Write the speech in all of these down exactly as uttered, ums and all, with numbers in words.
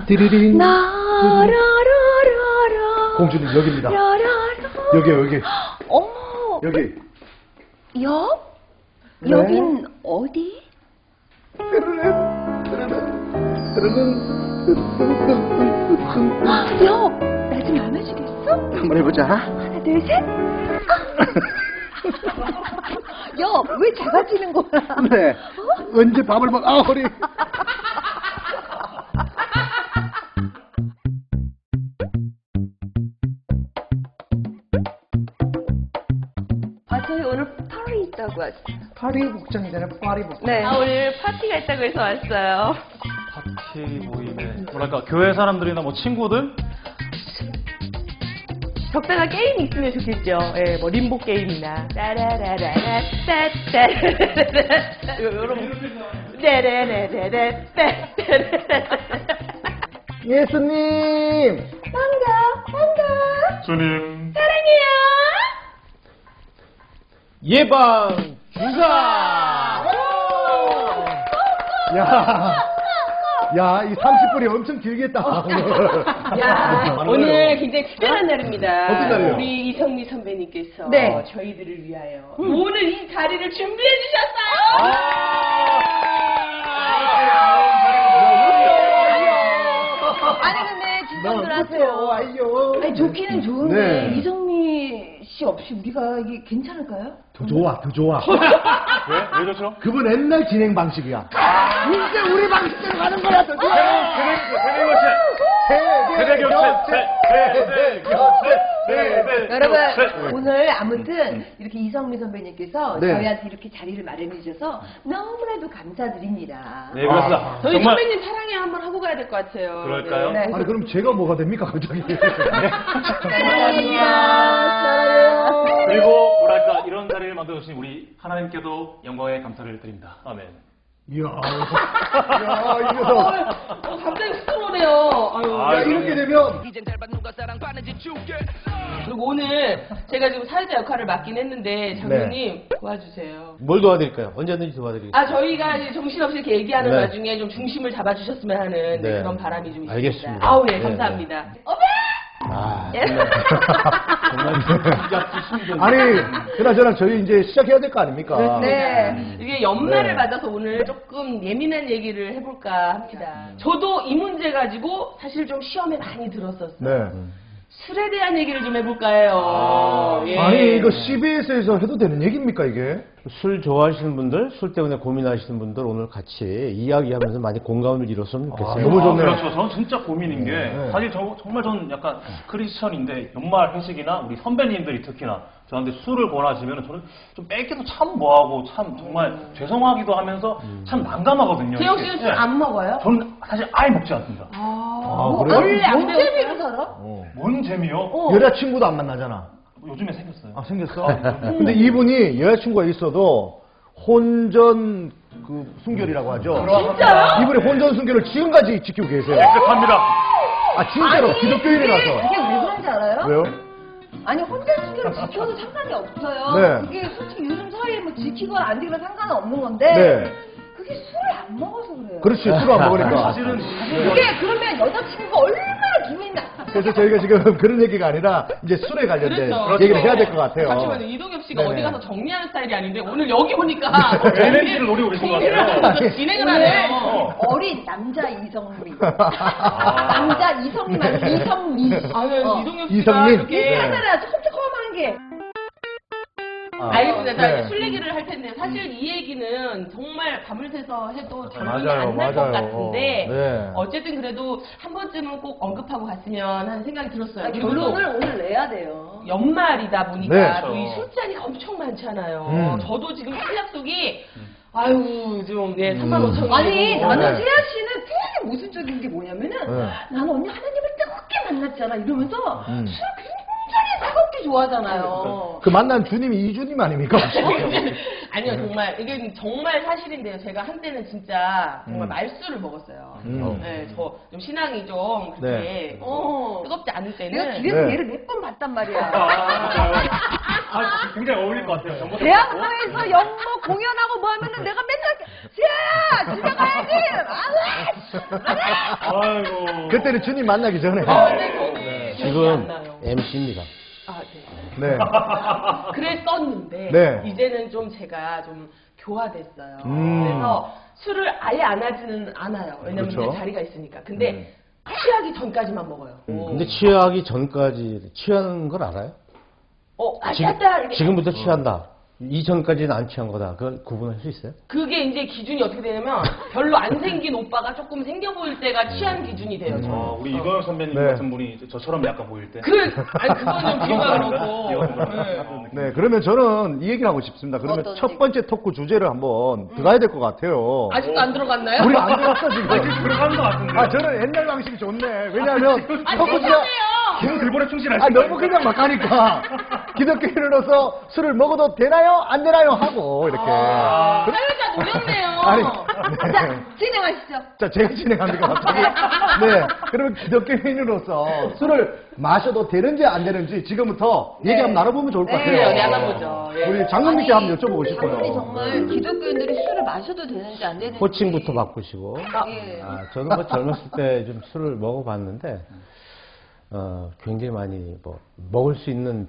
띠리링. 나라라라라. 공주님 여기입니다. 라라라. 여기 여기. 어머. 여기. 옆? 네. 여긴 어디? 옆! 나 좀 안아주겠어? 한번 해보자. 하나, 둘, 셋. 옆, 왜 작아지는 거야? 네. 언제 밥을 먹? 아 허리. 아, 저희 오늘 파리 있다고 왔어요. 파리 복장이잖아요. 파리 복장. 네. 아, 오늘 파티가 있다고 해서 왔어요. 파티 모임에 뭐랄까 교회 사람들이나 뭐 친구들? 적당한 게임이 있으면 좋겠죠. 예, 뭐 림보 게임이나 따라라라라 따따 요런 네네네네네 예수님. 반가, 반가. 주님 사랑해요. 예방 주사. 야. 야, 이 삼십 분이 엄청 길겠다. 오늘. 야, 오늘 굉장히 특별한 날입니다. 어떤 날이요? 우리 이성미 선배님께서 네. 저희들을 위하여 오늘 이 자리를 준비해 주셨어요. 아니, 근데 진정들 너무 하세요. 아이요. 아니, 좋기는 좋은데, 네. 이성미 씨 없이 우리가 이게 괜찮을까요? 더 좋아, 더 좋아. 왜? 왜 좋죠? 그분 옛날 진행 방식이야. 이제 우리 방식대로 가는 거야, 더 좋아. 세대 교체. 세대 교체. 세대 교체. 세대 여러분, 교체. 오늘 아무튼 이렇게 이성미 선배님께서 네. 저희한테 이렇게 자리를 마련해 주셔서 너무나도 감사드립니다. 네, 그렇습니다. 저희 정말 선배님 사랑해 한번 하고 가야 될 것 같아요. 그럴까요? 네. 아니, 그럼 제가 뭐가 됩니까, 갑자기? 사랑해요. 사랑해요. 그리고 뭐랄까 이런 자리를 만들어 주신 우리 하나님께도 영광의 감사를 드립니다. 아멘. 이야, 이야, 이 녀석. 어, 갑자기 쑥스러워요. 아유. 아, 야, 이렇게 되면. 그리고 오늘 제가 지금 사회자 역할을 맡긴 했는데 장로님 도와주세요. 뭘 도와드릴까요? 언제든지 도와드리겠습니다. 아 저희가 이제 정신없이 이렇게 얘기하는 네. 와중에 좀 중심을 잡아주셨으면 하는 네, 네. 그런 바람이 좀 있습니다. 알겠습니다. 아우 예 네, 감사합니다. 아, 예. 아니, 그나저나 저희 이제 시작해야 될 거 아닙니까? 네. 이게 연말을 네. 맞아서 오늘 조금 예민한 얘기를 해볼까 합니다. 저도 이 문제 가지고 사실 좀 시험에 많이 들었었어요. 네. 술에 대한 얘기를 좀 해볼까요? 예. 아니, 이거 씨비에스에서 해도 되는 얘기입니까, 이게? 술 좋아하시는 분들, 술 때문에 고민하시는 분들 오늘 같이 이야기하면서 많이 공감을 이뤘으면 좋겠어요. 아, 너무 좋네요. 그렇죠. 저는 진짜 고민인 게 네. 사실 저, 정말 저는 약간 크리스천인데 연말 회식이나 우리 선배님들이 특히나 저한테 술을 권하시면 저는 좀 뺏기도 참 뭐하고 참 정말 죄송하기도 하면서 참 난감하거든요. 재영 이렇게. 씨는 네. 술 안 먹어요? 저는 사실 아예 먹지 않습니다. 아, 그래요? 원래 안 뭔 배웠어요? 재미로 살아? 어. 뭔 재미요? 어. 여자친구도 안 만나잖아. 요즘에 생겼어요. 아, 생겼어? 근데 이분이 여자친구가 있어도 혼전 그 순결이라고 하죠. 진짜요? 이분이 혼전 순결을 지금까지 지키고 계세요. 깨끗합니다. 아, 진짜로 기독교인이라서. 그게 왜 그런지 알아요? 왜요? 아니, 혼자 순결을 지켜도 상관이 없어요. 네. 그게 솔직히 요즘 사회에 뭐 지키거나 안 지키거나 상관은 없는 건데. 네. 그게 술을 안 먹어서 그래요. 그렇지, 술을 안 먹으니까. 사실은 그게 그러면 여자친구가 얼마나 기분이 나. 그래서 저희가 지금 그런 얘기가 아니라 이제 술에 관련된 그렇죠. 얘기를 해야 될 것 같아요. 잠시만요. 이동엽 씨가 네네. 어디 가서 정리하는 스타일이 아닌데 오늘 여기 오니까 엘엠씨를 노리고 계신 것 정리를 같아요. 하면서 진행을 하네요. 어. 어린 남자 이성미. 남자 이성미 아니 이성미. 아유, 어. 이동엽 씨가 이성민. 이 이렇게 카메라 컴컴한 게. 아, 알겠습니다. 자, 네. 이제 술 얘기를 할 텐데 사실 이 얘기는 정말 밤을 새서 해도 결론이 맞아요, 안 날 것 맞아요. 같은데 네. 어쨌든 그래도 한 번쯤은 꼭 언급하고 갔으면 하는 생각이 들었어요. 아, 그리고 결론을 오늘 내야 돼요. 연말이다 보니까 네. 또 이 술잔이 엄청 많잖아요. 음. 저도 지금 술 약속이 아유 좀 예, 삼만 오천 원. 아니 나는 네. 세아 씨는 되게 모순적인 게 뭐냐면은 네. 나는 언니 하나님을 뜨겁게 만났잖아 이러면서 음. 술을 굉장히 뜨겁게 좋아하잖아요. 그 만난 주님이 이주님 아닙니까? 아니요 정말 이게 정말 사실인데요. 제가 한때는 진짜 정말 음. 말술을 먹었어요. 음. 네, 저 좀 신앙이 좀 그렇게 네. 어, 뜨겁지 않을 내가 때는 길에서 네. 얘를 몇 번 봤단 말이야. 아, 굉장히 어울릴 것 같아요. 정보 대학로에서 연모 공연하고 뭐 하면은 내가 맨날 지아야 집에 가야지. 아이고. 그때는 주님 만나기 전에. 아, 네, 거기 기억이 지금 안 나요. 엠씨입니다. 아, 네. 네. 그랬었는데 네. 이제는 좀 제가 좀 교화됐어요. 음. 그래서 술을 아예 안 하지는 않아요. 왜냐면 그렇죠. 이제 자리가 있으니까. 근데 취하기 전까지만 먹어요. 근데 취하기 전까지 취하는 걸 알아요? 어, 아, 지금, 짰다 이렇게. 지금부터 취한다. 이전까지는 안 취한 거다. 그걸 구분할 수 있어요? 그게 이제 기준이 어떻게 되냐면 별로 안 생긴 오빠가 조금 생겨 보일 때가 취한 기준이 돼요. 저는. 어, 우리 이광혁 선배님 네. 같은 분이 저처럼 약간 보일 때. 그, 아니 그거는 비유가 그렇고. 네. 네, 그러면 저는 이 얘기를 하고 싶습니다. 그러면 어떤 첫 번째 토크 주제를 한번 들어가야 될 것 같아요. 아직도 안 들어갔나요? 우리 안 들어갔어, 지금. 들어간 것 같은데. 아, 저는 옛날 방식이 좋네. 왜냐하면 아, 토크 주제, 죄송해요. 기본 들보에 충실하시 아, 너무 그냥 막 가니까. 기독교인으로서 술을 먹어도 되나요? 안 되나요? 하고, 이렇게. 아, 그럼- 사회자 노렸네요. 아니, 자 네. 진행하시죠. 자, 제가 진행합니다, 갑자기. 네. 그러면 기독교인으로서 술을 마셔도 되는지 안 되는지 지금부터 얘기 한번 나눠보면 좋을 것 같아요. 네, 네, 나눠보죠. 예. 우리 장로님께 한번 여쭤보고 싶어요. 아니 정말 기독교인들이 술을 마셔도 되는지 안 되는지. 호칭부터 바꾸시고. 예. 아, 저도 뭐 젊었을 때 좀 술을 먹어봤는데, 어, 굉장히 많이 뭐, 먹을 수 있는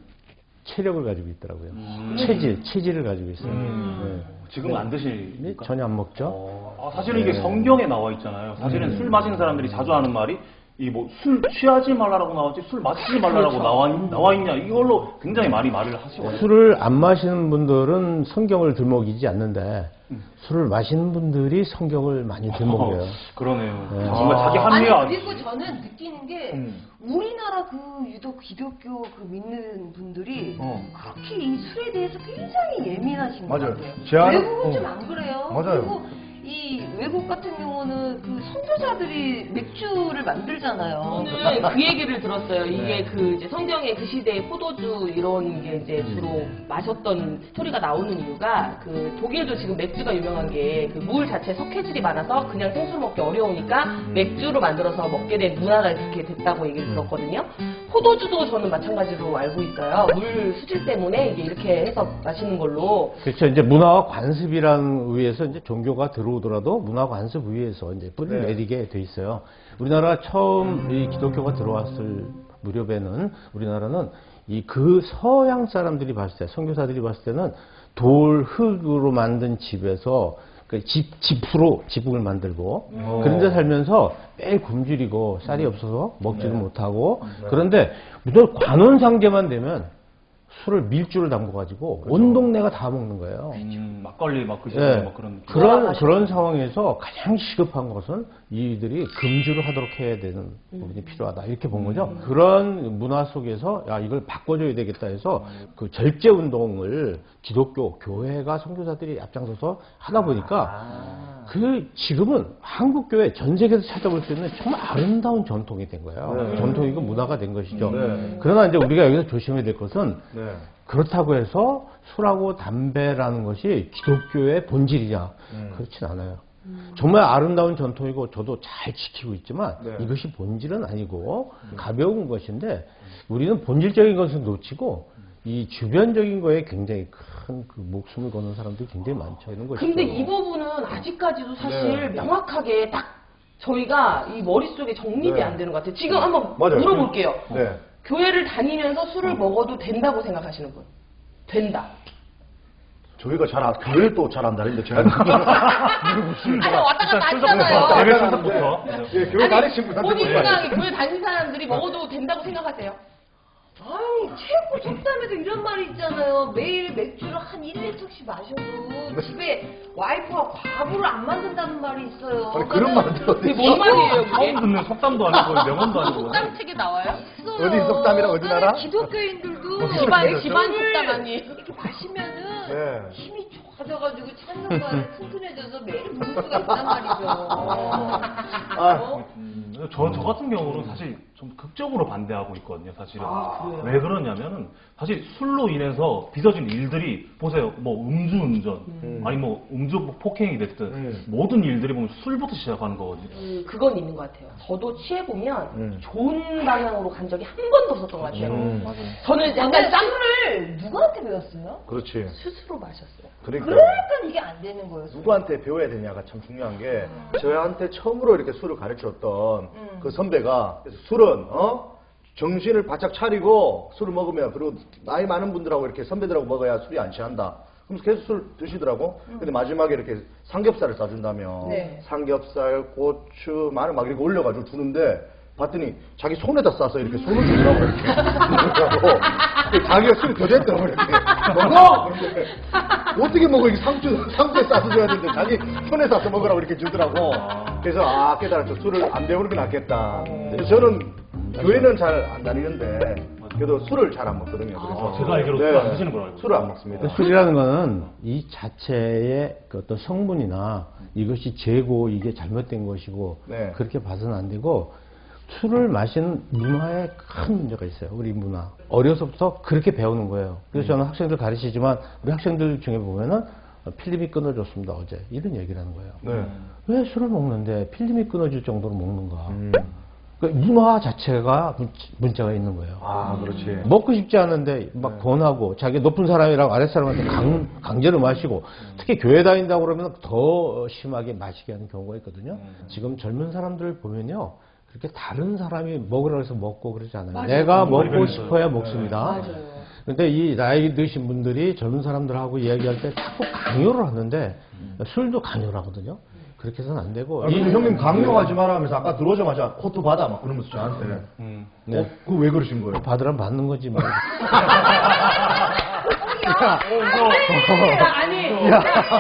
체력을 가지고 있더라고요. 체질, 체질을 가지고 있어요. 네. 지금은 안 네, 드시니까? 전혀 안 먹죠. 어, 아, 사실은 이게 성경에 나와 있잖아요. 사실은 술 마시는 사람들이 자주 하는 말이 이 뭐 술 취하지 말라라고 나왔지 술 마시지 말라라고 나와, 나와 있냐 이걸로 굉장히 많이 말을 하시거든요. 술을 안 마시는 분들은 성경을 들먹이지 않는데, 술을 마시는 분들이 성경을 많이 들먹여요. 어, 그러네요. 네. 정말 자기 아니 합리화. 그리고 저는 느끼는 게 음. 우리나라 그 유독 기독교 그 믿는 분들이 어. 그렇게 이 술에 대해서 굉장히 예민하신 것 맞아요. 같아요. 제한- 외국은 어. 좀 안 그래요. 맞아요. 그리고 이 외국 같은 경우는 그 선교사들이 맥주를 만들잖아요. 저는 그 얘기를 들었어요. 이게 네. 그 이제 성경의 그 시대에 포도주 이런 게 이제 주로 마셨던 스토리가 나오는 이유가 그 독일도 지금 맥주가 유명한 게 그 물 자체 석회질이 많아서 그냥 생수로 먹기 어려우니까 맥주로 만들어서 먹게 된 문화가 이렇게 됐다고 얘기를 들었거든요. 포도주도 저는 마찬가지로 알고 있어요. 물 수질 때문에 이게 이렇게 해서 마시는 걸로. 그렇죠. 이제 문화와 관습이라는 의미에서 이제 종교가 들어오더라도 문화 관습 위에서 이제 뿌리를 네. 내리게 돼 있어요. 우리나라 처음 이 기독교가 들어왔을 무렵에는 우리나라는 이 그 서양 사람들이 봤을 때, 선교사들이 봤을 때는 돌 흙으로 만든 집에서 그 집, 집으로 지붕을 만들고 그런 데 살면서 매일 굶주리고 쌀이 없어서 먹지도 못하고 그런데 무슨 관원상제만 되면 술을 밀주를 담궈가지고 온 동네가 다 먹는 거예요. 음, 막걸리 막 그죠? 네. 막 그런. 그런 그런 상황에서 가장 시급한 것은 이들이 금주를 하도록 해야 되는 부분이 필요하다 이렇게 본 거죠. 그런 문화 속에서 야 이걸 바꿔줘야 되겠다 해서 그 절제 운동을 기독교 교회가 선교사들이 앞장서서 하다 보니까 그 지금은 한국 교회 전 세계에서 찾아볼 수 있는 정말 아름다운 전통이 된 거예요. 네. 전통이고 문화가 된 것이죠. 네. 그러나 이제 우리가 여기서 조심해야 될 것은 네. 그렇다고 해서 술하고 담배라는 것이 기독교의 본질이냐? 음. 그렇진 않아요. 정말 아름다운 전통이고 저도 잘 지키고 있지만 네. 이것이 본질은 아니고 가벼운 것인데 우리는 본질적인 것을 놓치고 이 주변적인 거에 굉장히 큰 그 목숨을 거는 사람들이 굉장히 많죠. 이런 것이죠. 근데 이 부분은 아직까지도 사실 네. 명확하게 딱 저희가 이 머릿속에 정립이 네. 안 되는 것 같아요. 지금 한번 맞아요. 물어볼게요. 네. 교회를 다니면서 술을 먹어도 된다고 생각하시는 분? 된다. 저희가 잘, 안- 교회를 또 잘 안다는데, 제가. 아니 왔다 갔다 하시잖아요. 예배 순서부터. 예, 교회 다니신 분한테 본인 물어봐요. 생각에 교회 다니는 사람들이 먹어도 된다고 생각하세요? 아니 최고 속담에도 이런 말이 있잖아요. 매일 맥주를 한 일 리터씩 마셔도 집에 와이프가 과부를 안 만든다는 말이 있어요. 아니, 그런 말도 그게 어디 뭔 말이에요 그게? 처음 듣는 속담도 아니고 명언도 아니고. 속담책에 나와요? 있어요. 어디 속담이라 어디 나라? 아니, 기독교인들도 기반, 기반 속담 아니? 이렇게 마시면은 네. 힘이 좋아져가지고 찾는 거에 튼튼해져서 매일 부를 수가 있단 말이죠. 아, 어? 음, 저, 저 같은 경우는 사실 좀 극적으로 반대하고 있거든요, 사실은. 아, 그래요? 왜 그러냐면은, 사실 술로 인해서 빚어진 일들이, 보세요, 뭐 음주운전, 음. 아니 뭐 음주 폭행이 됐든, 음. 모든 일들이 보면 술부터 시작하는 거거든요. 그, 그건 있는 것 같아요. 저도 취해보면 음. 좋은 방향으로 간 적이 한 번도 없었던 것 같아요. 음. 저는 약간 근데 짬 술을 누구한테 배웠어요? 그렇지. 스스로 마셨어요. 그러니까. 그러니까 이게 안 되는 거예요. 술. 누구한테 배워야 되냐가 참 중요한 게 저한테 처음으로 이렇게 술을 가르쳤던 음. 그 선배가 술은 어 정신을 바짝 차리고 술을 먹으면 그리고 나이 많은 분들하고 이렇게 선배들하고 먹어야 술이 안 취한다. 그러면서 계속 술 드시더라고. 근데 마지막에 이렇게 삼겹살을 싸준다며 네. 삼겹살, 고추, 마늘 막 이렇게 올려가지고 주는데 봤더니 자기 손에다 싸서 이렇게 손을 주더라고 이렇게 그러더라고. 자기가 술이 더 됐더라고 이렇게 먹어! 그런데 어떻게 먹어 이게 상추, 상추에 싸서 줘야 되는데 자기 손에 싸서 먹으라고 이렇게 주더라고. 그래서 아 깨달았죠. 술을 안 배우는 게 낫겠다. 그래서 저는 교회는 잘 안 다니는데 그래도 술을 잘 안 먹거든요. 그래서 아, 제가 알기로 술을 안 드시는 걸로 알고 술을 안 먹습니다. 술이라는 거는 이 자체의 그 어떤 성분이나 이것이 재고 이게 잘못된 것이고 네. 그렇게 봐서는 안 되고 술을 마시는 문화에 큰 문제가 있어요. 우리 문화. 어려서부터 그렇게 배우는 거예요. 그래서 저는 학생들 가르치지만 우리 학생들 중에 보면은 필름이 끊어졌습니다. 어제. 이런 얘기를 하는 거예요. 네. 왜 술을 먹는데 필름이 끊어질 정도로 먹는가. 음. 그 문화 자체가 문- 문제가 있는 거예요. 아 그렇지. 먹고 싶지 않은데 막 권하고 자기 높은 사람이라고 아랫 사람한테 강, 강제로 마시고 특히 교회 다닌다고 그러면 더 심하게 마시게 하는 경우가 있거든요. 지금 젊은 사람들 보면요. 그렇게 다른 사람이 먹으라고 해서 먹고 그러지 않아요. 맞아요. 내가 먹고 많이 싶어야 먹습니다. 맞아요. 근데 이 나이 드신 분들이 젊은 사람들하고 이야기할 때 자꾸 강요를 하는데 술도 강요를 하거든요. 그렇게 해서는 안 되고. 아, 근데 형님 강요하지 마라 하면서 아까 들어오자마자 코트 받아 막 그러면서 저한테 음. 네. 어, 그거 왜 그러신 거예요? 받으라면 받는 거지 뭐. 아니, 야.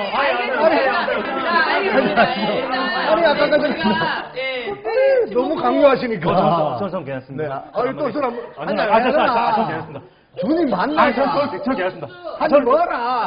아니, 아니 아까 전에 예. 너무 강요하시니까. 어, 저, 저, 저 괜찮습니다. 네. 아니 또술 한번 아니, 아니, 아니, 저, 저, 저, 저 괜찮습니다. 주님 만나. 아니, 저, 저, 저 괜찮습니다. 하지 마라.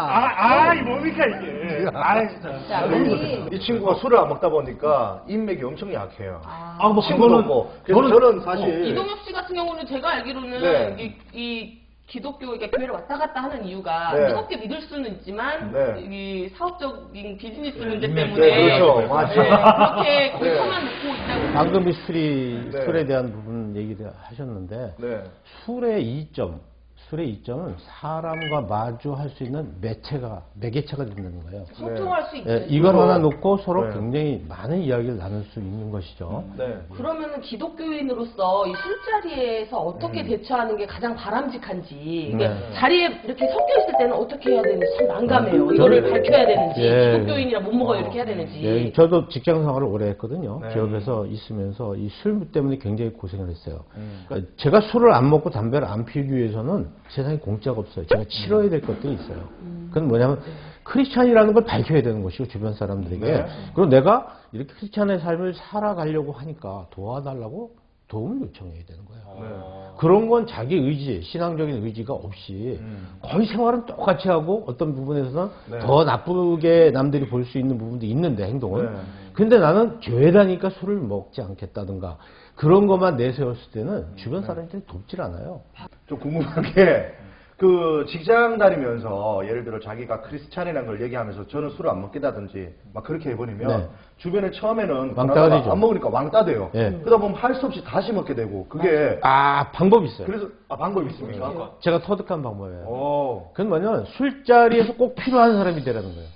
아, 아, 이 뭡니까, 이게. 아, 진짜. 자, 우리 이 친구가 술을 안 먹다 보니까 인맥이 엄청 약해요. 아, 뭐, 친구도 그거는, 없고. 그래서 저는 사실 이동엽 씨 같은 경우는 제가 알기로는 네. 이, 이 기독교, 그러니까 교회를 왔다 갔다 하는 이유가 네. 뜨겁게 믿을 수는 있지만 네. 이 사업적인 비즈니스 문제 인맥, 때문에 네, 그렇죠. 네, 맞아요. 그렇게 네. 골쳐만 놓고 있다고. 방금 이 술이, 네. 술에 대한 부분 얘기를 하셨는데, 네. 술의 이점, 술의 이점은 사람과 마주할 수 있는 매체가, 매개체가 된다는 거예요. 소통할 수 있죠. 예, 이걸 하나 놓고 서로 네. 굉장히 많은 이야기를 나눌 수 있는 것이죠. 네. 그러면은 기독교인으로서 이 술자리에서 어떻게 음. 대처하는 게 가장 바람직한지, 이게 네. 자리에 이렇게 섞여 있을 때는 어떻게 해야 되는지 참 난감해요. 이거를 저는- 밝혀야 되는지, 예. 기독교인이라 못 먹어요 이렇게 해야 되는지. 예, 저도 직장 생활을 오래 했거든요. 네. 기업에서 있으면서 이 술 때문에 굉장히 고생을 했어요. 음. 그러니까 제가 술을 안 먹고 담배를 안 피우기 위해서는 세상에 공짜가 없어요. 제가 치러야 될 것들이 있어요. 그건 뭐냐면 크리스찬이라는 걸 밝혀야 되는 것이고 주변 사람들에게. 네. 그리고 내가 이렇게 크리스찬의 삶을 살아가려고 하니까 도와달라고 도움을 요청해야 되는 거예요. 네. 그런 건 자기 의지, 신앙적인 의지가 없이 음. 거의 생활은 똑같이 하고 어떤 부분에서는 네. 더 나쁘게 남들이 볼 수 있는 부분도 있는데 행동은. 네. 근데 나는 교회 다니까 술을 먹지 않겠다든가 그런 것만 내세웠을 때는 주변 사람들이 돕질 않아요. 좀 궁금한 게, 그, 직장 다니면서, 예를 들어 자기가 크리스찬이라는 걸 얘기하면서 저는 술을 안 먹겠다든지, 막 그렇게 해버리면, 네. 주변에 처음에는 왕따가 그나마 되죠. 안 먹으니까 왕따 돼요. 예. 그러다 보면 할 수 없이 다시 먹게 되고, 그게, 아, 방법이 있어요. 그래서, 아, 방법이 있습니까? 제가 터득한 방법이에요. 오. 그건 뭐냐면 술자리에서 꼭 필요한 사람이 되라는 거예요.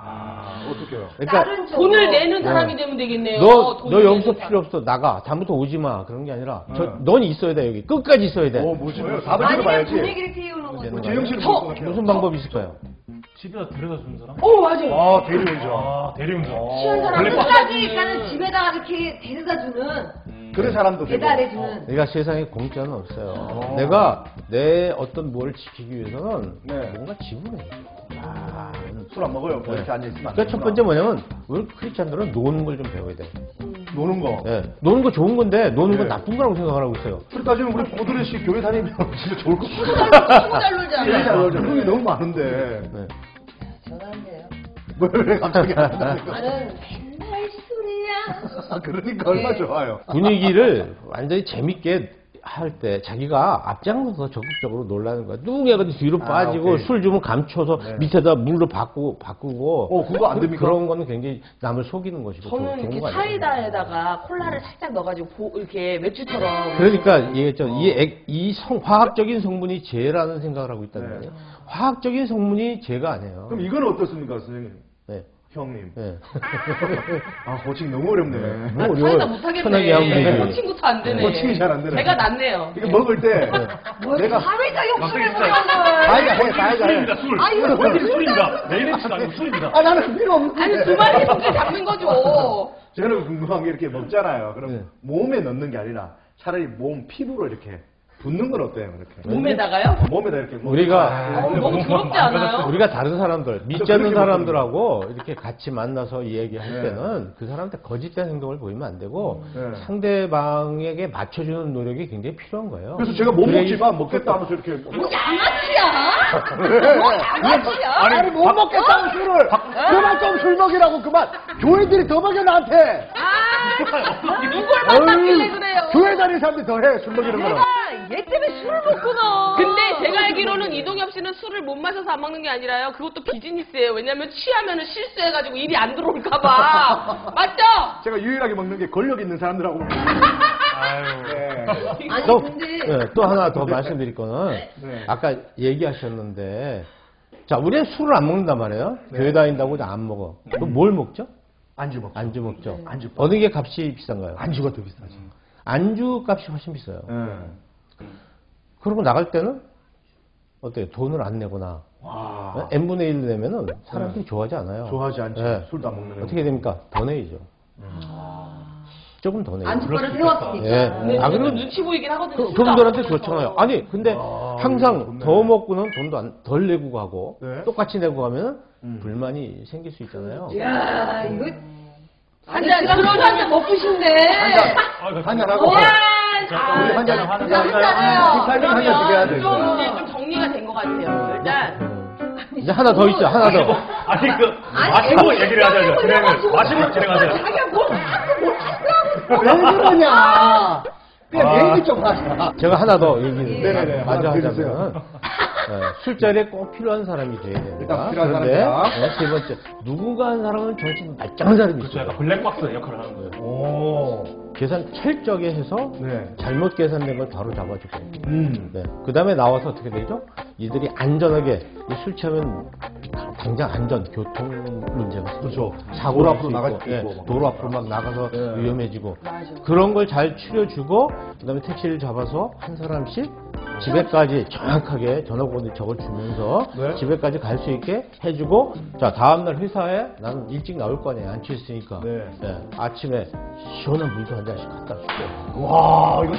아, 어떡해요? 그러니까 다른 쪽으로. 돈을 내는 네. 사람이 되면 되겠네요. 너, 돈을 너 내는 여기서 사람. 필요 없어. 나가. 다음부터 오지 마. 그런 게 아니라, 저, 네. 넌 있어야 돼, 여기. 끝까지 있어야 돼. 오, 뭐지? 답을 아니면 들어봐야지. 분위기를 띄우는 거죠. 되는 재영 씨는 저- 무슨 것 같아요? 무슨 방법이 있을까요? 집에다 데려다 주는 사람? 어, 맞아요. 아, 대리운전. 아, 대리운전. 취한 사람 끝까지 가는 집에다가 이렇게 데려다 주는, 그런 사람도 되고. 배달해 주는. 그러니까 세상에 공짜는 없어요. 내가 내 어떤 뭘 지키기 위해서는 네. 뭔가 지불해야죠. 아, 술 안 먹어요. 뭐 이렇게 앉아있으면 안 그러니까 첫 번째 뭐냐면, 우리 크리스찬들은 노는 걸 좀 배워야 돼. 노는 거. 예. 노는 거 좋은 건데, 노는 건 네. 나쁜 거라고 생각을 하고 있어요. 그렇게 따지면 우리 보드레 씨 교회 다니면 진짜 좋을 것 같아요. 친구 잘 놀잖아요. 제일 잘 놀죠. 흥이 너무 많은데. 네. 저는 안 돼요. 왜 갑자기 안 한다니까. 나는 맨날 술이야. 아, 그러니까 얼마 좋아요. 분위기를 완전히 재밌게 할 때 자기가 앞장서서 적극적으로 놀라는 거야. 누군가 뒤로 아, 빠지고 오케이. 술 주면 감춰서 네. 밑에다 물로 바꾸고, 바꾸고. 어, 그거 안 됩니까? 그런 거는 굉장히 남을 속이는 것이고. 저는 좋은 이렇게 거 아니에요? 사이다에다가 콜라를 살짝 넣어가지고 보- 이렇게 맥주처럼 그러니까 얘기했죠. 이, 액- 이 성, 화학적인 성분이 죄라는 생각을 하고 있다는 네. 거예요. 화학적인 성분이 죄가 아니에요. 그럼 이건 어떻습니까, 선생님? 네. 형님. 네. 아, 호칭 너무 어렵네. 뭐 아, 어려워요. 사이다 못하겠네. 편하게 하면 되지. 호칭부터 안 되네. 호칭이 잘 안 되네. 제가 낫네요. 이거 먹을 때 뭐 내가 사회자 욕심을 진짜- 부려서 사이다 해, 사이다 해. 술입니다, 술. 아, 이거 술, 술입니다. 레이렌치가 아니고 술입니다. 아, 나는 필요 없는데. 아니 두 마리 문제 잡는 거죠. 저는 궁금한 게 이렇게 먹잖아요. 그럼 네. 몸에 넣는 게 아니라 차라리 몸 피부로 이렇게 붓는 건 어때요? 이렇게. 몸에다가요? 몸에다 이렇게. 우리가- 어, 너무 더럽지 않아요? 우리가 다른 사람들, 믿지 그렇게 않는 사람들하고 이렇게 같이 만나서 이야기할 네. 때는 그 사람한테 거짓된 행동을 보이면 안 되고 네. 상대방에게 맞춰주는 노력이 굉장히 필요한 거예요. 그래서 제가 못 그래, 먹지만 먹겠다 하면서 이렇게. 뭐 양아치야? 뭐 양아치야? 아니, 못 먹겠다고 술을. 그만 좀 술 먹이라고 그만. 교회들이 더 먹여 나한테. 아, 누굴 만났길래 그래요? 교회 다니는 사람들이 더 해. 술 먹이는 거는. 내가 얘 때문에 술을 먹구나. 근데 제가 알기로는 이동엽 씨는 술을 못 마셔서 안 먹는 게 아니라요. 그것도 비즈니스예요. 왜냐면 취하면은 실수해가지고 일이 안 들어올까봐. 맞죠? 제가 유일하게 먹는 게 권력 있는 사람들하고. 아유. 네. 아니 또, 근데 네, 또 하나 더 말씀드릴 거는 네. 아까 얘기하셨는데 자, 우리는 술을 안 먹는단 말이에요. 네. 교회 다닌다고 안 먹어. 그럼 뭘 먹죠? 안주 먹죠. 안주 먹죠. 안주. 어느 게 값이 비싼가요? 안주가 더 비싸지. 안주 값이 훨씬 비싸요. 네. 그러고 나갈 때는 어때요? 돈을 안 내거나 와. n분의 일 내면은 사람들이 좋아하지 않아요. 네. 좋아하지 않죠. 네. 술도 안 먹는 애. 어떻게 됩니까? 더 내야죠. 조금 더 내야죠. 안주거를 세웠으니까. 예. 근데 아, 저는 그리고 눈치 보이긴 하거든요. 그, 술도 안 그분들한테 먹으면서. 좋잖아요. 아니, 근데 아, 항상 좋네. 더 먹고는 돈도 안, 덜 내고 가고, 네. 똑같이 내고 가면 음. 불만이 생길 수 있잖아요. 야 이거 한잔 그런 들어주면 한잔 먹고 싶네. 한잔 하고. 와, 아, 우리 한잔 하는 하는 거잖아요. 한 잔씩 해야 돼. 좀 이제 좀 정리가 된 것 같아요. 일단 음. 이제 하나 더 있죠, 하나 더. 아니, 그, 마시고 얘기를 하자죠. 진행을. 마시고 진행하세요. 자기가 뭘 자꾸 뭘 하시라고. 왜 그러냐? 그냥 아. 얘기 좀 하자. 제가 하나 더 얘기를 네네네. 마저 하나 더 하자면, 네, 술자리에 꼭 필요한 사람이 돼야 됩니다. 일단 필요한 그런데, 사람이다. 네, 세 번째, 누군가 한 사람은 정신 말짱한 사람이 그렇죠. 있어요. 약간 블랙박스 역할을 하는 거예요. 오. 계산 철저하게 해서 네. 잘못 계산된 걸 바로 잡아주고. 음. 네. 그 다음에 나와서 어떻게 되죠? 이들이 안전하게, 이 술 취하면 당장 안전, 교통 문제가 생기죠. 그렇죠. 사고 도로 날 앞으로 수 나갈 있고, 수도 예, 있고 막. 도로 앞으로 막 나가서 네. 위험해지고. 맞아. 그런 걸 잘 추려주고, 그 다음에 택시를 잡아서 한 사람씩 집에까지 정확하게 전화번호 적어주면서 네. 집에까지 갈 수 있게 해주고, 자, 다음날 회사에 나는 일찍 나올 거 아니에요. 안 취했으니까. 네. 예, 아침에 시원한 물도 한 잔씩 갖다 주고. 와, 이거.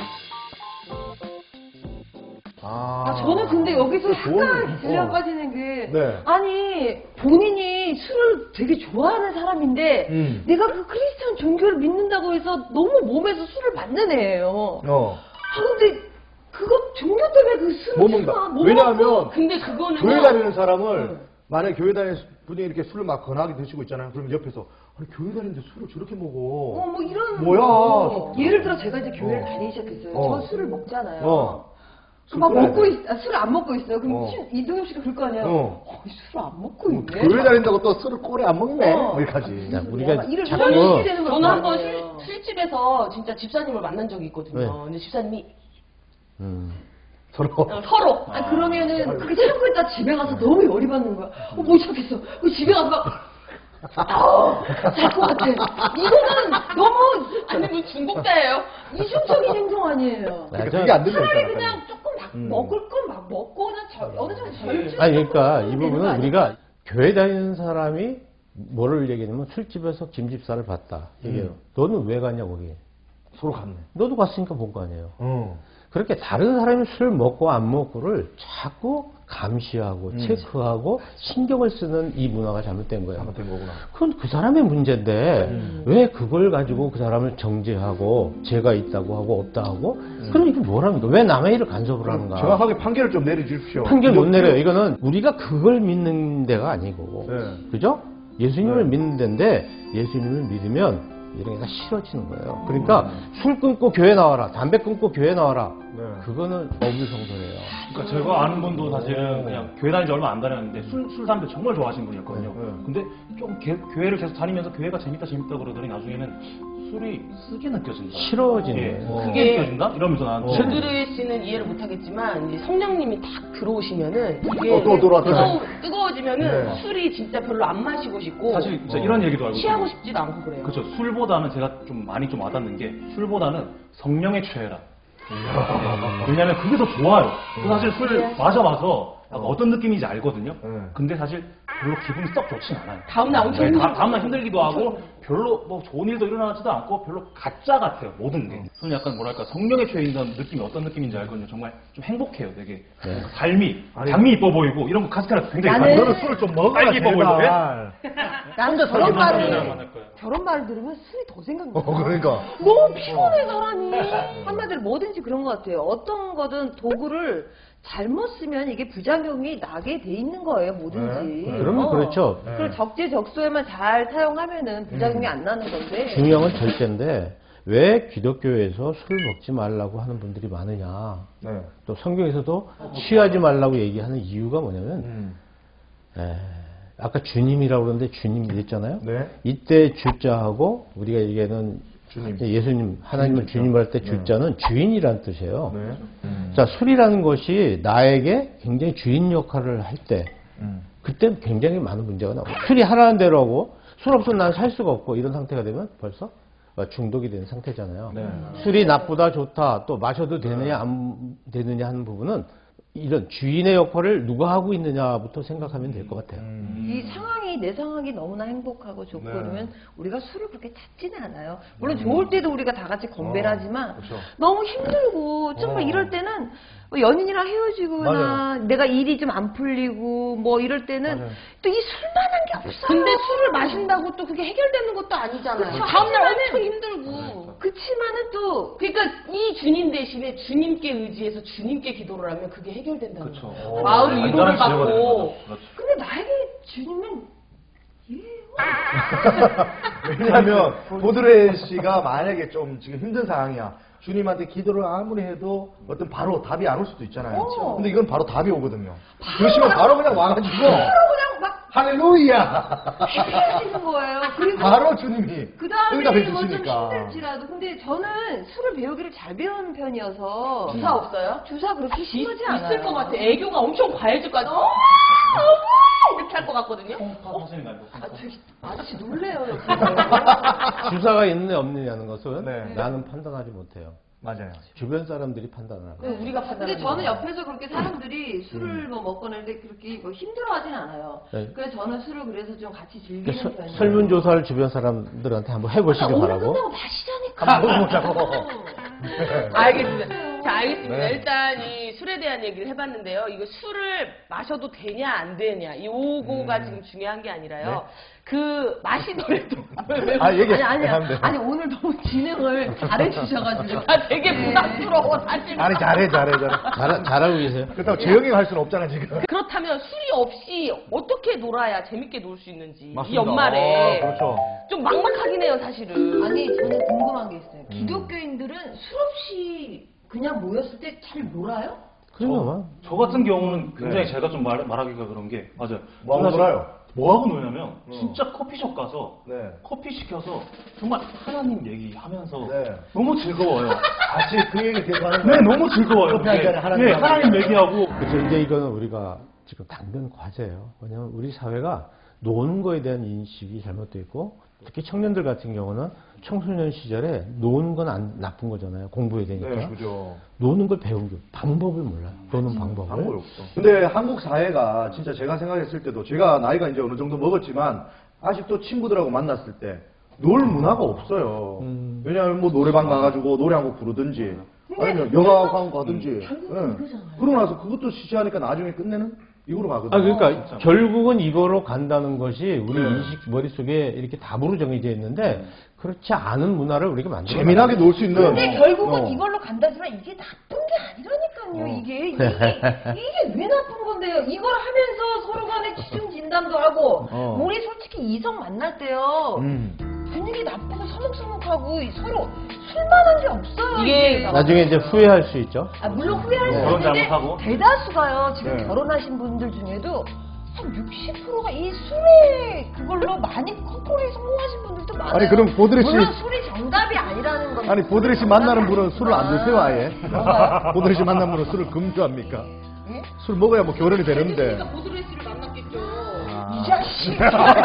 아, 저는 근데 여기서 좋은- 약간 질려 빠지는 게 네. 아니 본인이 술을 되게 좋아하는 사람인데 음. 내가 그 크리스천 종교를 믿는다고 해서 너무 몸에서 술을 받는 애예요. 어. 아 근데 그거 종교 때문에 그 술을 못 먹는다. 참아, 못 왜냐하면 근데 그거는 교회 다니는 사람을 만약에 교회 다니는 분이 이렇게 술을 막 건하게 드시고 있잖아요. 그러면 옆에서 아니 교회 다니는데 술을 저렇게 먹어. 어, 뭐 이런. 뭐야? 어, 예를 들어 제가 이제 교회를 어. 다니기 시작했어요. 어. 저 술을 먹잖아요. 어. 그막 술 끊어야 먹고 돼. 있, 아, 술을 안 먹고 있어요. 그럼 어. 신- 이동엽 씨가 그럴 거 아니에요. 어. 어, 술을 안 먹고 있네. 교회 다닌다고 또 술을 꼬레 안 먹네. 어. 뭐 이까지. 자, 우리가 일을 자꾸 저는 되는 걸 저는 한번 좋아해요. 술, 술집에서 진짜 집사님을 만난 적이 있거든요. 네. 근데 집사님이 음. 서로. 어, 서로 아 그러면은 그게 참고 있다 집에 가서 너무 열이 받는 거야. 어, 못 참겠어. 그 집에 가서 막 아우 잘것 같아. 이거는 너무 아니 뭐 중국자예요. 이중적인 행동 아니에요. 맞아. 그게 안 된다 차라리 했잖아. 그냥 조금 막 음. 먹을 건 막 먹고 그냥 저, 어느 정도 절주. 아니, 그러니까 이 부분은 우리가 교회 다니는 사람이 뭐를 얘기하냐면 술집에서 김집사를 봤다. 얘기해요. 음. 너는 왜 갔냐, 거기. 서로 갔네. 너도 갔으니까 본 거 아니에요. 어. 그렇게 다른 사람이 술 먹고 안 먹고를 자꾸 감시하고 음. 체크하고 신경을 쓰는 이 문화가 잘못된 거예요. 잘못된 거구나. 그건 그 사람의 문제인데 음. 왜 그걸 가지고 그 사람을 정죄하고 죄가 있다고 하고 없다 하고 음. 그럼 이게 뭐랍니까? 왜 남의 일을 간섭을 하는가? 정확하게 판결을 좀 내려주십시오. 판결 못 이거- 내려요. 이거는 우리가 그걸 믿는 데가 아니고 네. 그죠? 예수님을 네. 믿는 데인데 예수님을 믿으면 이런 게 다 싫어지는 거예요. 그러니까 술 끊고 교회 나와라, 담배 끊고 교회 나와라. 네. 그거는 어불성설이에요. 그러니까 제가 아는 분도 사실은 그냥 교회 다닌 지 얼마 안 다녔는데 술, 술, 담배 정말 좋아하시는 분이었거든요. 네, 네. 근데 좀 개- 교회를 계속 다니면서 교회가 재밌다 재밌다 그러더니 나중에는 술이 쓰게 느껴진다. 싫어지는 예, 거예요. 어. 크게 느껴진다? 이러면서 나한테. 조드레 씨는 이해를 못하겠지만 이제 성령님이 딱 들어오시면은 이게 어, 또 들어왔잖아요. 뜨거워, 뜨거워지면은 네. 술이 진짜 별로 안 마시고 싶고 사실 진짜 어. 이런 얘기도 알고 취하고 있거든요. 싶지도 않고 그래요. 그렇죠. 술보다는 제가 좀 많이 좀 와닿는 게 술보다는 성령에 취해라. 네. 왜냐면 그게 더 좋아요. 사실 술 마셔봐서 약간 어떤 느낌인지 알거든요. 네. 근데 사실 별로 기분이 썩 좋진 않아요. 다음날 엄청 네, 다, 힘들고. 다음날 힘들기도 하고 별로 뭐 좋은 일도 일어나지도 않고 별로 가짜 같아요. 모든 게. 저는 약간 뭐랄까 성령에 취해 있는 느낌이 어떤 느낌인지 알거든요. 정말 좀 행복해요. 되게 삶이 아니, 장미 이뻐 보이고 이런 거 카스테라 굉장히 나는- 많이 너는 술을 좀 먹어라, 딸기 이뻐 보이고 왜? 제발. 나는 저런 살기만 말을 하면 만날 거예요. 저런 말을 들으면 술이 더 생각나. 어, 그러니까. 너무 피곤해 사람이. 한마디로 뭐든지 그런 것 같아요. 어떤 거든 도구를 잘못 쓰면 이게 부작용이 나게 돼 있는 거예요, 뭐든지. 네, 네. 그러면 그렇죠. 네. 그걸 적재적소에만 잘 사용하면은 부작용이 안 나는 건데. 중요한 건 절제인데 왜 기독교에서 술 먹지 말라고 하는 분들이 많으냐. 네. 또 성경에서도 취하지 말라고 얘기하는 이유가 뭐냐면 음. 에, 아까 주님이라고 그러는데 주님 이랬잖아요. 네. 이때 주자하고 우리가 얘기하는 주님. 예수님 하나님을 주님 할 때 주자는 주인이란 뜻이에요. 네. 음. 자, 술이라는 것이 나에게 굉장히 주인 역할을 할 때 음. 그때 굉장히 많은 문제가 나오고 술이 하라는 대로 하고 술 없으면 난 살 수가 없고 이런 상태가 되면 벌써 중독이 된 상태잖아요. 네. 술이 나쁘다 좋다 또 마셔도 되느냐 안 되느냐 하는 부분은 이런 주인의 역할을 누가 하고 있느냐부터 생각하면 될 것 같아요. 이 상황이 내 상황이 너무나 행복하고 좋고 네. 그러면 우리가 술을 그렇게 찾지는 않아요. 물론 좋을 때도 우리가 다 같이 건배를 어, 하지만 그렇죠. 너무 힘들고 정말 어. 이럴 때는 뭐 연인이랑 헤어지거나 맞아요. 내가 일이 좀 안 풀리고 뭐 이럴 때는 맞아요. 또 이 술만한 게 없어요. 근데 술을 마신다고 또 그게 해결되는 것도 아니잖아요. 그쵸. 다음날 하지만은- 엄청 힘들고. 그치만은 또 그러니까 이 주님 대신에 주님께 의지해서 주님께 기도를 하면 그게 해결된다는 그렇죠. 거예요. 마음의 어, 위로를 완전한 치료가 되는 받고. 거죠. 그렇죠. 근데 나에게 주님은 왜냐하면 보드레 씨가 만약에 좀 지금 힘든 상황이야. 주님한테 기도를 아무리 해도 어떤 바로 답이 안 올 수도 있잖아요. 그렇죠. 근데 이건 바로 답이 오거든요. 그 시간 바로 그냥 와가지고 바로 그냥 막 할렐루야. 해결하시는 거예요. 그리고 바로 주님이 그 다음에 응답해 뭐 좀 주시니까. 힘들지라도 근데 저는 술을 배우기를 잘 배우는 편이어서 주사 없어요? 주사 그렇게 있, 심하지 않아요. 있을 것 같아. 애교가 엄청 과해질까지. 어머! 어머! 이렇게 할 것 같거든요. 어, 선생님 말고. 아, 저기 아저씨 놀래요. 여기. 주사가 있느냐 없느냐는 것은 네. 나는 판단하지 못해요. 맞아요. 주변 사람들이 판단을 하고. 그건 우리가 판단하는 근데 저는 거예요. 옆에서 그렇게 사람들이 술을 뭐 먹거나 하는데 그렇게 뭐 힘들어하진 않아요. 네. 그래서 저는 술을 그래서 좀 같이 즐기는 그러니까 서- 편이에요. 설문조사를 주변 사람들한테 한번 해보시기 오늘 바라고. 끝나고 마시자니까. 한번 보자고. 알겠습니다. 자, 알겠습니다. 네. 일단 이 술에 대한 얘기를 해봤는데요. 이거 술을 마셔도 되냐 안 되냐 요거가 음. 지금 중요한 게 아니라요. 네. 그 마시더라도 아, 얘기 아니 아니 하면 돼요. 아니 오늘 너무 진행을 잘해주셔가지고 아, 되게 부담스러워 사실. 아니, 잘해, 잘해, 잘해. 잘, 잘하고 계세요. 그렇다고 재영이가 할 수는 없잖아, 지금. 그렇다면 술이 없이 어떻게 놀아야 재밌게 놀 수 있는지 이 맞습니다. 연말에 아, 그렇죠. 좀 막막하긴 해요 사실은. 아니 저는 궁금한 게 있어요. 음. 기독교인들은 술 없이 그냥 모였을 때 잘 놀아요? 그러면 저 같은 경우는 굉장히 네. 제가 좀 말, 말하기가 그런 게 맞아요. 뭐하고 사실 놀아요? 뭐하고 놀냐면 진짜 커피숍 가서 네. 커피 시켜서 정말 하나님 얘기하면서 네. 너무 즐거워요. 같이 그 얘기 계속 하는 네, 거야. 너무 즐거워요. 커피 한 잔에 하나님 네, 하고. 하나님 얘기하고 그래서 이제 이거는 우리가 지금 당면 과제예요. 왜냐하면 우리 사회가 노는 거에 대한 인식이 잘못되어 있고 특히 청년들 같은 경우는 청소년 시절에 노는 건 안, 나쁜 거잖아요. 공부해야 되니까. 네, 그죠. 노는 걸 배운 게 방법을 몰라요. 노는 방법을. 방법이 없어. 근데 한국 사회가 진짜 제가 생각했을 때도 제가 나이가 이제 어느 정도 먹었지만 아직도 친구들하고 만났을 때 놀 문화가 없어요. 음. 왜냐하면 뭐 노래방 가가지고 노래 한 곡 부르든지 아니면 영화관 가든지. 결국은 예. 이거잖아요. 그러고 나서 그것도 시시하니까 나중에 끝내는 이거로 가거든요. 아, 그러니까 결국은 이거로 간다는 것이 우리 네. 인식 머릿속에 이렇게 답으로 정해져 있는데 그렇지 않은 문화를 우리가 만들어 재미나게 놀 수 있는. 근데 결국은 어. 이걸로 간다지만 이게 나쁜 게 아니라니까요. 이게 이게 이게 왜 나쁜 건데요? 이걸 하면서 서로 간에 지중 진담도 하고 어. 우리 솔직히 이성 만날 때요. 음. 분위기 나쁘고 서먹서먹하고 이 서로 술만한 게 없어요. 이게 이게. 나중에 이제 후회할 수 있죠. 아, 물론 후회할 수 네. 결혼 있는데 잘못하고. 대다수가요. 지금 네. 결혼하신 분들 중에도 한 육십 퍼센트가 이 술에 그걸로 많이 커플이 성공하신 분들도 많아요. 아니, 그럼 보드레 씨- 물론 술이 정답이 아니라는 건 아니, 보드레 씨 만나는 분은 술을 안 드세요, 아예? 뭔가요? 보드레 씨 만나는 분은 술을 금주합니까? 예? 술 먹어야 뭐 결혼이 되는데. 그러니까 보드레 씨를 만났겠죠. 아. 이 자식.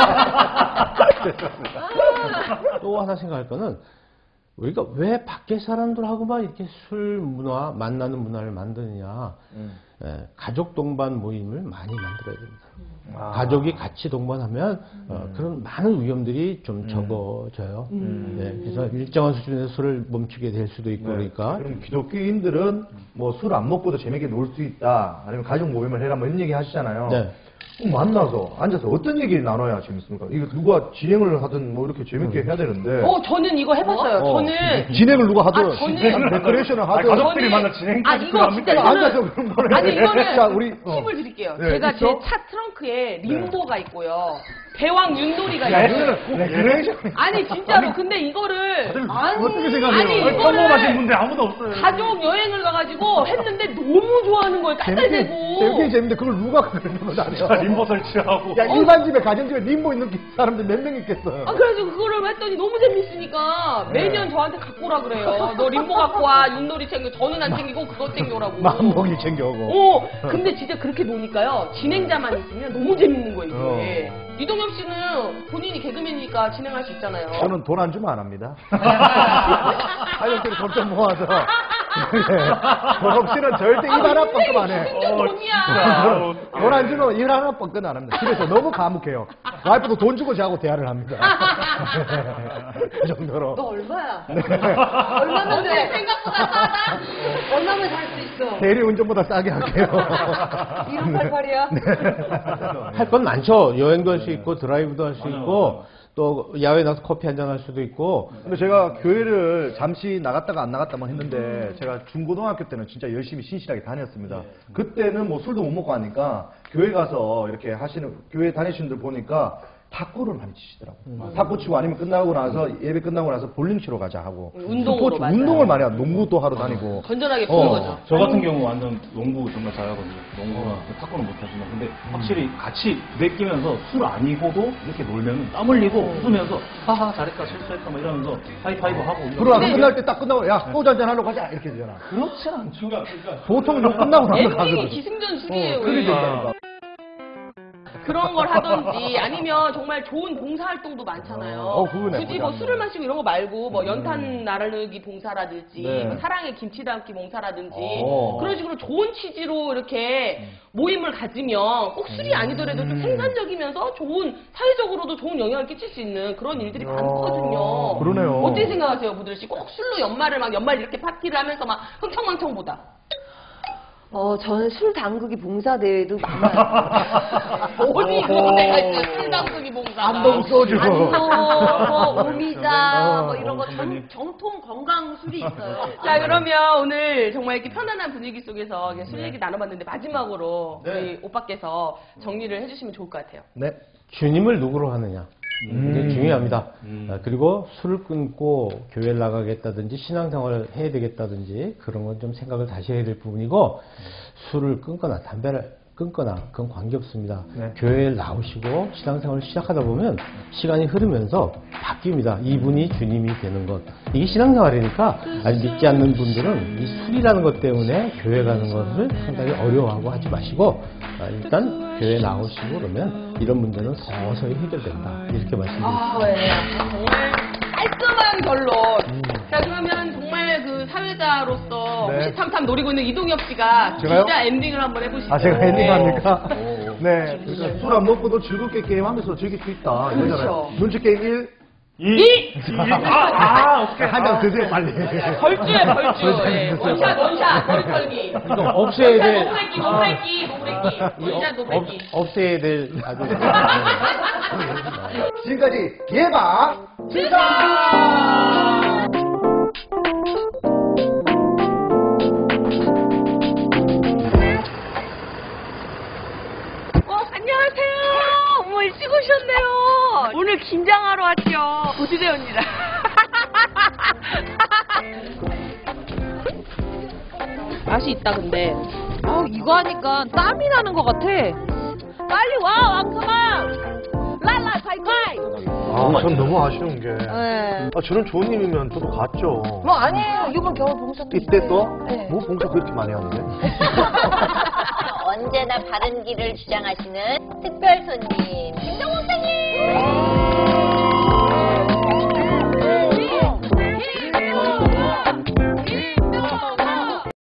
또 하나 생각할 거는 우리가 왜 밖에 사람들하고만 이렇게 술 문화, 만나는 문화를 만드느냐. 음. 예, 가족 동반 모임을 많이 만들어야 됩니다. 아. 가족이 같이 동반하면 어, 그런 많은 위험들이 좀 음. 적어져요. 음. 예, 그래서 일정한 수준에서 술을 멈추게 될 수도 있고 네. 그러니까 그럼 기독교인들은 뭐 술 안 먹고도 재밌게 놀 수 있다. 아니면 가족 모임을 해라. 뭐 이런 얘기 하시잖아요. 네. 그럼 만나서 앉아서 어떤 얘기를 나눠야 재밌습니까? 이거 누가 진행을 하든 뭐 이렇게 재밌게 해야 되는데. 어, 저는 이거 해봤어요. 어, 저는 진행을 누가 하든 아, 저는- 데코레이션을 아니, 하든 가족들이 저는- 만나 진행까지 아, 이거 진짜 그냥 저는- 앉아서 그런 거를 아니 이거는 자, 우리 어. 팁을 드릴게요. 네, 제가 있어? 제 차 트렁크에 림보가 있고요. 배왕 윷놀이가 야, 있어요. 이거는 데코레이션. 아니 진짜로 근데 이거를 아니, 어떻게 생각해요? 아니, 아니, 이거를- 성공하신 분들 아무도 없어요. 가족 여행을 가가지고 했는데 너무 좋아하는 거예요. 재밌게, 깔깔대고. 재밌게 재밌는데 그걸 누가 그러는 건 아니야. 림보 설치하고. 야, 일반 집에, 가정집에 림보 있는 사람들 몇 명 있겠어요. 아 그래서 그거를 했더니 너무 재밌으니까 네. 매년 저한테 갖고 오라 그래요. 너 림보 갖고 와, 윷놀이 챙겨. 저는 안 챙기고 그거 챙겨오라고. 만복이 챙겨오고. 어, 근데 진짜 그렇게 노니까요. 진행자만 있으면 너무 재밌는 거예요, 이게. 어. 이동엽 씨는 본인이 개그맨이니까 진행할 수 있잖아요. 저는 돈 안 주면 안 합니다. 가족들이 돈 좀 모아서. 돈 없이는 절대 일 하나 뻥끗 안 해. 무슨 돈이야. 돈 안 주면 일 하나 뻥끗 안 합니다. 집에서 너무 감옥해요. 와이프도 돈 주고 저하고 대화를 합니다. 그 정도로. 너 얼마야? 네. 얼마면 돼? 생각보다 싸다. 얼마면 살 수 있어? 대리 운전보다 싸게 할게요. 일오팔팔이야? 네. 할 건 많죠. 여행도 할 수 있고 드라이브도 할 수 맞아요, 있고 맞아요. 또 야외 나가서 커피 한잔 할 수도 있고 근데 제가 교회를 잠시 나갔다가 안 나갔다만 했는데 제가 중고등학교 때는 진짜 열심히 신실하게 다녔습니다. 그때는 뭐 술도 못 먹고 하니까 교회 가서 이렇게 하시는 교회 다니시는 분들 보니까 탁구를 많이 치시더라고요. 탁구 치고 아니면 끝나고 나서 예배 끝나고 나서 볼링 치러 가자 하고 운동으로 스포츠, 맞아요. 운동을 많이 하고 농구도 하러 다니고 건전하게 푸는 어. 거죠. 저 같은 경우 완전 농구 정말 잘하거든요. 농구나 탁구는 못하지만 근데 확실히 같이 부대끼면서 술 아니고도 이렇게 놀면 땀 흘리고 웃으면서 하하 잘했다 실수했다 막 이러면서 하이파이브 하고 그러고 나서 끝날 때 딱 끝나고 야 소주 한잔 하러 가자 이렇게 되잖아. 그렇진 않죠. 보통 좀 끝나고 나서 엔딩이 가거든. 기승전 술이에요. 어, 그게 왜. 된다니까. 그런 걸 하던지 아니면 정말 좋은 봉사활동도 많잖아요. 어, 그거네, 굳이 그거 뭐 안 술을 돼. 마시고 이런 거 말고 뭐 연탄 나르기 봉사라든지 네. 뭐 사랑의 김치 담기 봉사라든지 어. 그런 식으로 좋은 취지로 이렇게 모임을 가지면 꼭 술이 아니더라도 좀 생산적이면서 좋은 사회적으로도 좋은 영향을 끼칠 수 있는 그런 일들이 야, 많거든요. 그러네요. 어떻게 생각하세요, 부들 씨? 꼭 술로 연말을 막 연말 이렇게 파티를 하면서 막 흥청망청보다. 어, 저는 술 담그기 봉사대회도 많아요. 어디 그런 데가 있어요, 술 담그기 봉사가. 안동 소주. 안동, 뭐, 오미자, 어, 뭐 이런 거 어, 선배님. 정, 정통 건강 술이 있어요. 자, 그러면 오늘 정말 이렇게 편안한 분위기 속에서 그냥 네. 술 얘기 나눠봤는데 마지막으로 우리 오빠께서 정리를 해주시면 좋을 것 같아요. 네. 주님을 누구로 하느냐. 음. 이게 중요합니다. 음. 아, 그리고 술을 끊고 교회를 나가겠다든지 신앙생활을 해야 되겠다든지 그런 건 좀 생각을 다시 해야 될 부분이고 술을 끊거나 담배를 끊거나 그건 관계없습니다. 네. 교회에 나오시고 신앙생활을 시작하다 보면 시간이 흐르면서 바뀝니다. 이분이 주님이 되는 것. 이게 신앙생활이니까 아직 믿지 않는 분들은 이 술이라는 것 때문에 교회 가는 것을 상당히 어려워하고 하지 마시고 아, 일단 교회에 나오시고 그러면 이런 문제는 서서히 해결된다. 이렇게 말씀드립니다. 아, 네. 정말 깔끔한 결론. 자, 그러면 정말 그 사회자로서 네. 호시탐탐 노리고 있는 이동엽 씨가 제가요? 진짜 엔딩을 한번 해보시죠. 아, 제가 엔딩합니까? 네. 네. 그러니까 술 안 먹고도 즐겁게 게임하면서 즐길 수 있다. 그렇죠. 이거잖아요. 눈치 게임 일. 이, 이! 아, 아, 오케이. 한 장 드세요, 빨리. 벌주에 벌주. 예. 원샷, 원샷, 머리 털기. 이거 없애야 될 노브레기, 노브레기, 노브레기. 원샷, 없, 노브레기. 없애야 될 아주 지금까지 예방 어, 안녕하세요. 어머, 일찍 오셨네요. 오늘 김장하러 왔죠. 도시재언니라. 맛이 있다 근데. 아 이거 하니까 땀이 나는 것 같아. 빨리 와 왕서방. 랄라 카이카이. 아, 전 너무 아쉬운 게. 네. 아, 저런 좋은 일이면 저도 갔죠. 뭐 아니에요. 이번 겨울 봉사 때. 이때 또? 네. 뭐 봉사 그렇게 많이 하는데? 언제나 바른 길을 주장하시는 특별 손님 김동욱 목사님.